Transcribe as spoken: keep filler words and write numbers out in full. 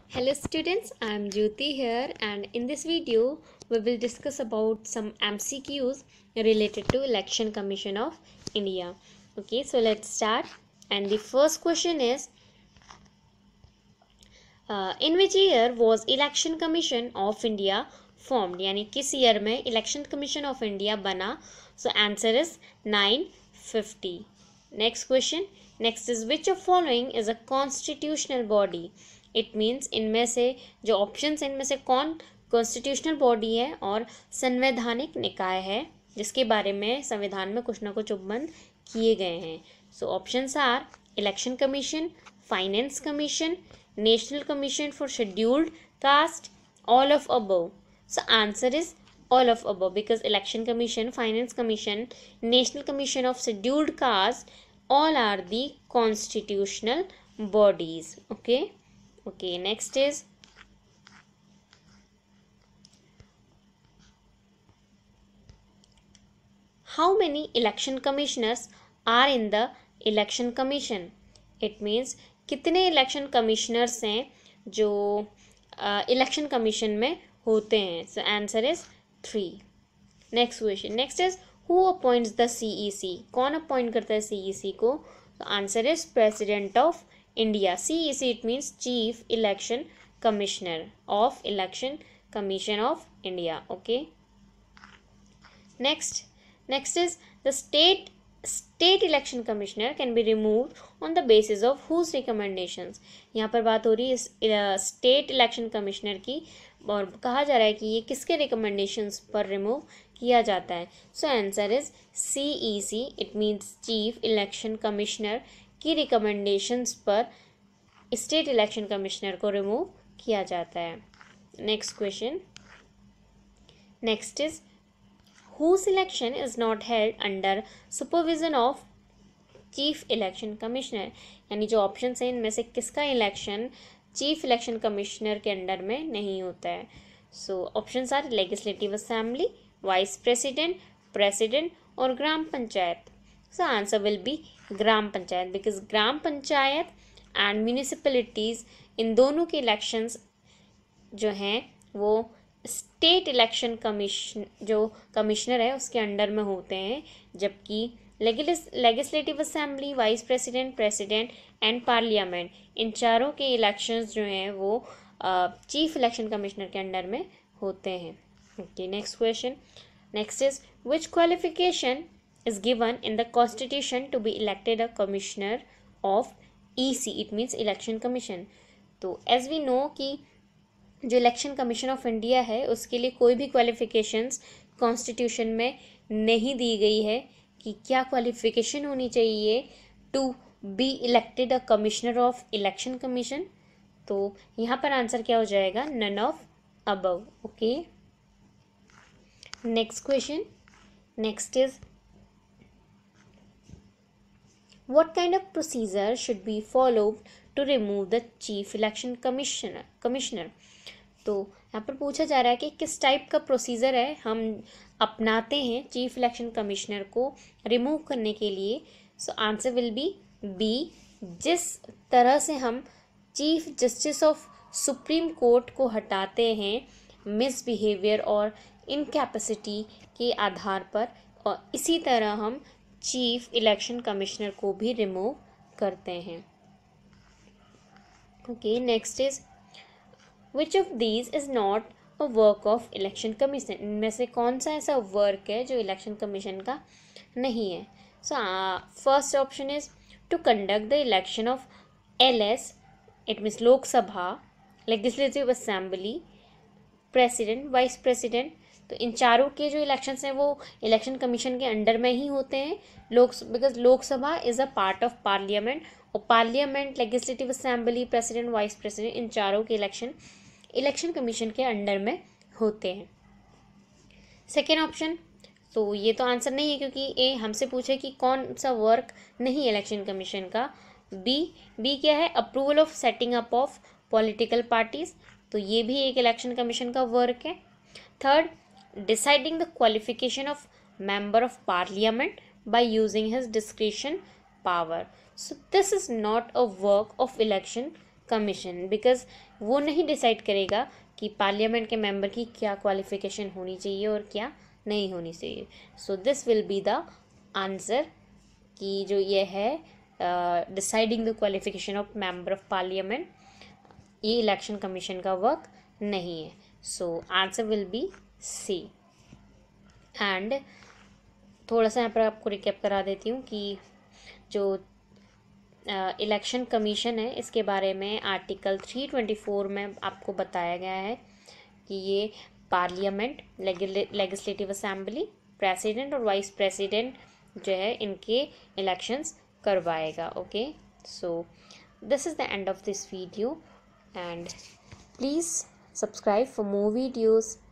Hello students, I am Jyoti here and in this video we will discuss about some M C Qs related to Election Commission of India. Okay, so let's start and the first question is uh, in which year was Election Commission of India formed? यानी किस year में Election Commission of India बना? So answer is nine fifty. Next question. Next is which of following is a constitutional body? It means इनमें से जो options इनमें से कौन कॉन्स्टिट्यूशनल बॉडी है और संवैधानिक निकाय है जिसके बारे में संविधान में कुछ ना कुछ उपबंध किए गए हैं. So options are election commission, finance commission, national commission for scheduled caste, all of above. So answer is all of above because election commission, finance commission, national commission of scheduled caste, all are the constitutional bodies. Okay. Okay, next is how many election commissioners are in the election commission? It means कितने election commissioners हैं जो election uh, commission में होते हैं. So answer is three. Next question. Next is who appoints the C E C? कौन appoint करता है C E C को? So answer is President of India. C E C it means Chief Election Commissioner of Election Commission of India. Okay. Next. Next is the state State Election Commissioner can be removed on the basis of whose recommendations? यहाँ पर बात हो रही है State Election Commissioner की और कहा जा रहा है कि ये किसके रिकमेंडेशंस पर रिमूव किया जाता है. So answer is C E C. It means chief election commissioner की रिकमेंडेशंस पर स्टेट इलेक्शन कमिश्नर को रिमूव किया जाता है. Next question. Next is whose election is not held under supervision of chief election commissioner? यानी जो option है इनमें से किसका इलेक्शन चीफ इलेक्शन कमिश्नर के अंडर में नहीं होता है? So options are legislative assembly, vice president, president और gram panchayat. So answer will be gram panchayat because gram panchayat and municipalities इन दोनों के इलेक्शंस जो हैं वो स्टेट इलेक्शन कमीशन जो कमिश्नर है उसके अंडर में होते हैं, जबकि legislative assembly, vice president, president and parliament इन चारों के इलेक्शंस जो हैं वो चीफ इलेक्शन कमिश्नर के अंडर में होते हैं. Okay, next question. Next is which qualification is given in the constitution to be elected a commissioner of E C? It means election commission. तो एज वी नो कि जो election commission of India है उसके लिए कोई भी qualifications constitution में नहीं दी गई है कि क्या क्वालिफिकेशन होनी चाहिए to be elected a commissioner of election commission. तो यहाँ पर आंसर क्या हो जाएगा? None of above. Okay, next question. Next is what kind of procedure should be followed to remove the chief election commissioner commissioner तो यहाँ पर पूछा जा रहा है कि किस टाइप का प्रोसीजर है हम अपनाते हैं चीफ इलेक्शन कमिश्नर को रिमूव करने के लिए. So answer will be B. जिस तरह से हम chief justice of supreme court को हटाते हैं मिसबिहेवियर और इनकैपेसिटी के आधार पर, और इसी तरह हम चीफ इलेक्शन कमिश्नर को भी रिमूव करते हैं. Okay, next is which of these is not a work of election commission? इनमें से कौन सा ऐसा वर्क है जो इलेक्शन कमीशन का नहीं है? So first option is to conduct the election of L S. It means Lok Sabha, legislative assembly, president, vice president. तो इन चारों के जो इलेक्शंस हैं वो इलेक्शन कमीशन के अंडर में ही होते हैं. Lok because Lok Sabha is a part of parliament और parliament, legislative assembly, president, vice president इन चारों के इलेक्शन इलेक्शन कमीशन के अंडर में होते हैं. सेकेंड ऑप्शन, तो ये तो आंसर नहीं है क्योंकि ए हमसे पूछे कि कौन सा वर्क नहीं है इलेक्शन कमीशन का. बी बी क्या है? Approval of setting up of political parties. तो ये भी एक इलेक्शन कमीशन का वर्क है. Third, deciding the qualification of member of parliament by using his discretion power. So this is not a work of election commission, because वो नहीं decide करेगा कि पार्लियामेंट के मेंबर की क्या क्वालिफिकेशन होनी चाहिए और क्या नहीं होनी चाहिए. So this will be the answer कि जो ये है deciding the qualification of member of parliament, ये इलेक्शन कमीशन का वर्क नहीं है. So answer will be C. And थोड़ा सा यहाँ पर आपको रिकैप करा देती हूँ कि जो इलेक्शन uh, कमीशन है इसके बारे में आर्टिकल थ्री ट्वेंटी फोर में आपको बताया गया है कि ये पार्लियामेंट, लेजिस्लेटिव असेंबली, प्रेसिडेंट और वाइस प्रेसिडेंट जो है इनके इलेक्शंस करवाएगा. Okay, so this is the end of this video and please subscribe for more videos.